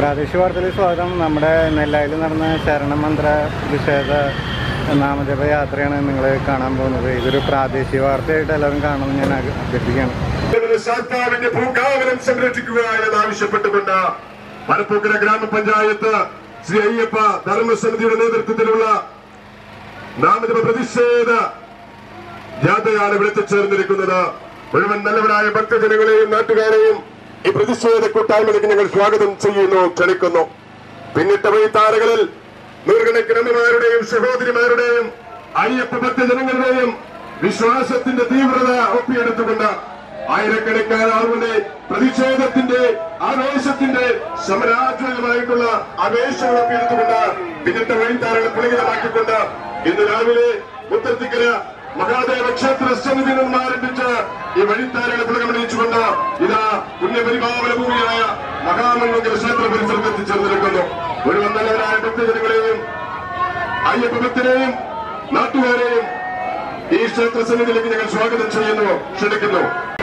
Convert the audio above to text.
പ്രാദേശിക വാർത്തയിൽ സ്വാഗതം. നമ്മുടെ നെല്ലായിൽ നടന്ന ശരണമന്ത്ര നിഷേധ നാമജപ യാത്രയാണ് നിങ്ങൾ കാണാൻ പോകുന്നത്. ഇതൊരു പ്രാദേശിക വാർത്തയായിട്ട് എല്ലാവരും കാണണമെന്ന് ഞാൻ അഭ്യർത്ഥിക്കുകയാണ്. സർക്കാരിന്റെ ഭൂകാവനം സംരക്ഷിക്കുക എന്നാവശ്യപ്പെട്ടുകൊണ്ട് മലപ്പുറം ഗ്രാമപഞ്ചായത്ത് ശ്രീ അയ്യപ്പ ധർമ്മസമിതിയുടെ നേതൃത്വത്തിലുള്ള നാമജപ പ്രതിഷേധ ജാഥയാണ് വിളിച്ചുചേർന്നിരിക്കുന്നത്. മുഴുവൻ നല്ലവരായ ഭക്തജനങ്ങളെയും നാട്ടുകാരെയും ഈ പ്രതിഷേധ കൂട്ടായ്മയിലേക്ക് ഞങ്ങൾ സ്വാഗതം ചെയ്യുന്നു, ക്ഷണിക്കുന്നു. പിന്നിട്ട വഴിത്താരകളിൽ നൂറുകണക്കിന് അമ്മമാരുടെയും സഹോദരിമാരുടെയും അയ്യപ്പ ഭക്തജനങ്ങളുടെയും വിശ്വാസത്തിന്റെ തീവ്രത ഒപ്പിയെടുത്തുകൊണ്ട് ആയിരക്കണക്കാന ആളുകളുടെ പ്രതിഷേധത്തിന്റെ ആവേശത്തിന്റെ സമരാജ്വലമായിട്ടുള്ള ആവേശങ്ങൾ ഒപ്പിയെടുത്തുകൊണ്ട് പിന്നിട്ട വഴിത്താരകളെ പുളകിതമാക്കിക്കൊണ്ട് ഇന്ന് രാവിലെ മുത്തത്തിക്കര മഹാദേവ ക്ഷേത്ര സമിതി നിന്നും ആരംഭിച്ച് ഈ വഴിത്താരകളെ പുളകമണിയിച്ചുകൊണ്ട് ഇതാ പുണ്യപരിപാവന ഭൂമിയായ മഹാമംഗല ക്ഷേത്ര പരിസരത്ത് എത്തിച്ചേർന്നിരിക്കുന്നു. മുഴുവൻ നല്ലവരായ ഭക്തജനങ്ങളെയും അയ്യപ്പ ഭക്തരെയും നാട്ടുകാരെയും ഈ ക്ഷേത്ര സമിതിയിലേക്ക് ഞങ്ങൾ സ്വാഗതം ചെയ്യുന്നു, ക്ഷണിക്കുന്നു.